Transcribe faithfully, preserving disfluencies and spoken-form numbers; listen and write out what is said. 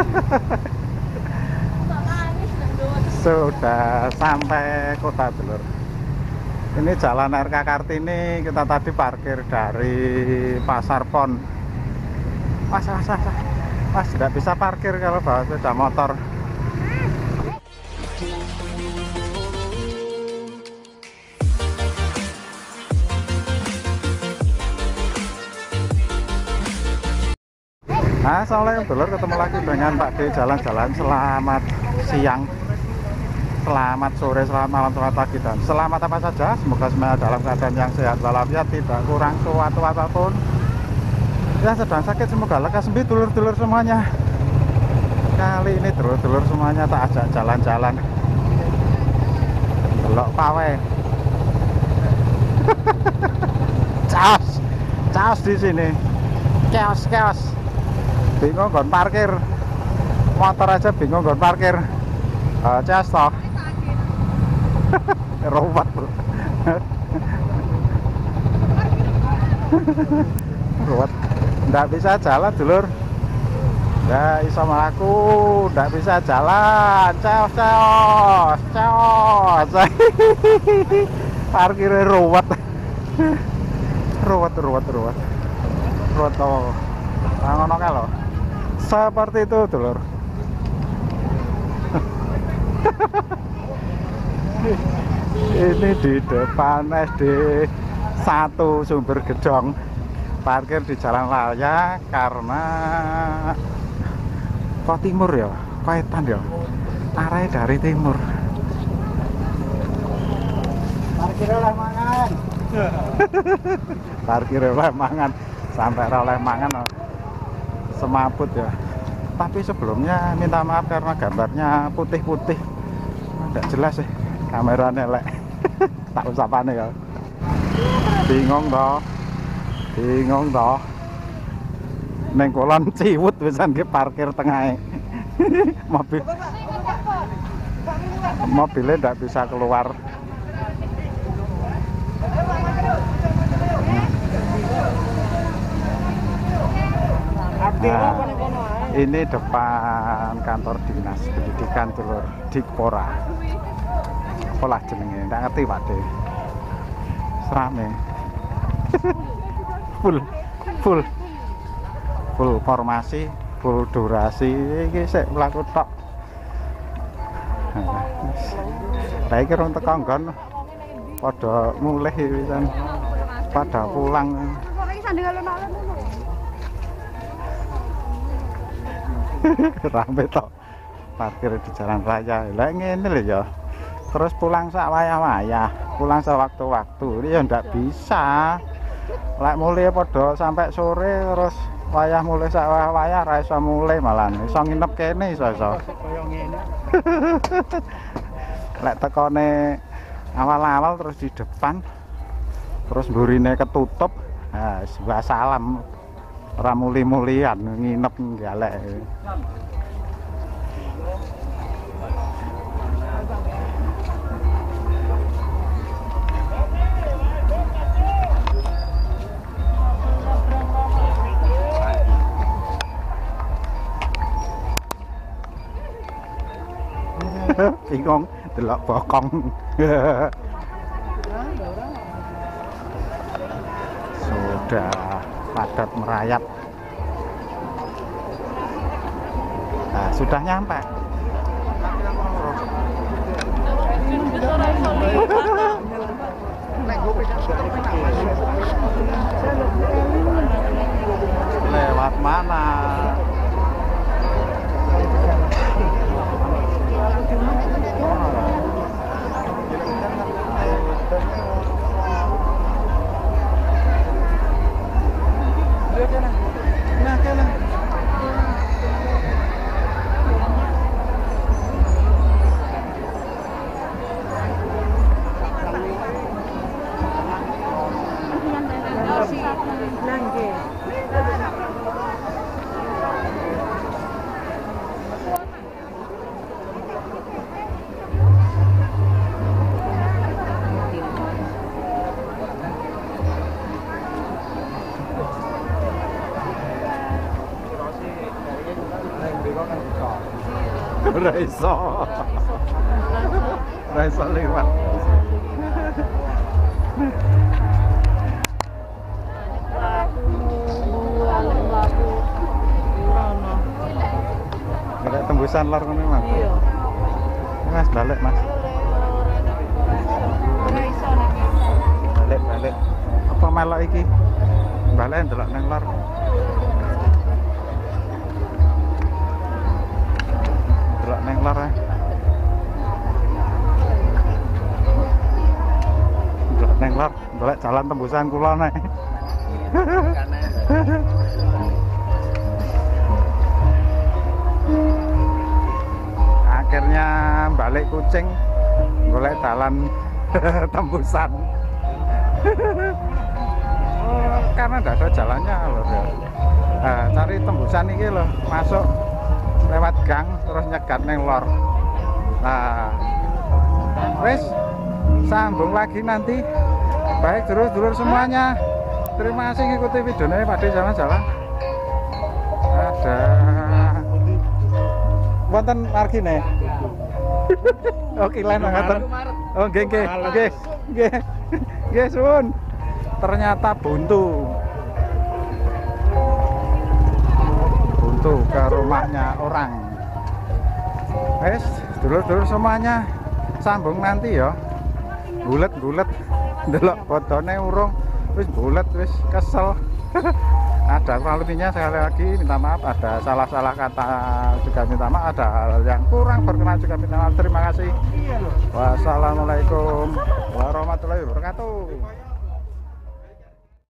Sudah sampai kota dulur. Ini jalan R K Kartini. Kita tadi parkir dari Pasar Pon. Mas, mas, mas, mas, tidak bisa parkir kalau bawa sepeda motor. Nah, assalamualaikum dulur, ketemu lagi dengan Pak D jalan-jalan. Selamat siang, selamat sore, selamat malam, selamat pagi, dan selamat apa saja. Semoga semuanya dalam keadaan yang sehat walafiat, tidak kurang suatu apapun. Ya, sedang sakit semoga lekas sembuh dulur-dulur semuanya. Kali ini dulur-dulur semuanya tak ajak jalan-jalan. Delok pawe. Chaos, chaos di sini. Chaos, chaos. Bingung gon parkir. Motor aja bingung gon parkir. Uh, chaos toh. Robot, bro. Robot. Nggak bisa jalan dulur. Nggak bisa melaku, nggak bisa jalan. Chaos, chaos, chaos. Parkirnya ruwet. Ruwet, ruwet, ruwet. Ruwet toh. Ngono kae lho. Seperti itu dulur. Ini di depan S D satu Sumber Gedong. Parkir di jalan raya karena kok timur ya, Kaitan ya. Arahnya dari timur. Parkir oleh mangan. Parkir oleh mangan sampai oleh mangan semaput ya. Tapi sebelumnya minta maaf karena gambarnya putih-putih, nggak jelas sih, kameranya elek. Tak usah panik ya. Bingung toh. Bingung toh. Neng Kulon Ciwut pisan ki parkir tengah. Mobil mobilnya nggak bisa keluar. Nah, ini depan kantor dinas pendidikan dulur Dikpora. Pola jenenge nggak ngerti Pak De. Serame. full full full formasi, full durasi iki sik mlaku tok. Lah iki rong teko nggon padha mulih pisan. Pada pulang. Rame tok parkir di jalan raya. Lah ngene lho ya. Terus pulang sak wayah-wayah, pulang sewaktu-waktu. Ini ya ndak bisa. Lek mulai padha sampai sore terus wayah mulai sak wayah-wayah ra iso mulai malah. Iso nginep kene iso-iso. Kaya ngene. Lek tekone awal-awal terus di depan terus mburine ketutup. Nah, sebuah salam. Ora muli-mulian nginep galek. Bingung delok bokong. Sudah padat merayap. Nah, sudah nyampe. Lewat mana? Ora iso. Ora iso liwat. Nek tembusan lor ngono Mas. Iya. Mas balik Mas. Balik balik. Apa melok iki? Balik ndelok nang lor. Delok nang lor ae. Delok nang lor, delok jalan tembusan kulon ae. Akhirnya balik Kucing, golek dalan tembusan. Oh, karena tidak ada jalannya loh ya. Nah, cari tembusan ini loh, masuk lewat gang terus nyegat neng lor. Nah, wes sambung lagi nanti. Baik dulur-dulur semuanya, terima kasih ngikuti videonya pada jalan-jalan. Ada wonten margine. Oke, lain ngaten. Oh, nggih nggih nggih. Nggih. Nggih, suwun. Ternyata buntu. Buntu ke rumahnya orang. Wes, dulur-dulur semuanya sambung nanti ya. Bulet-bulet ndelok fotone urung wis bulet wis kesel. Ada kurang lebihnya sekali lagi minta maaf, ada salah-salah kata juga minta maaf, ada hal yang kurang berkenan juga minta maaf. Terima kasih. Wassalamualaikum warahmatullahi wabarakatuh.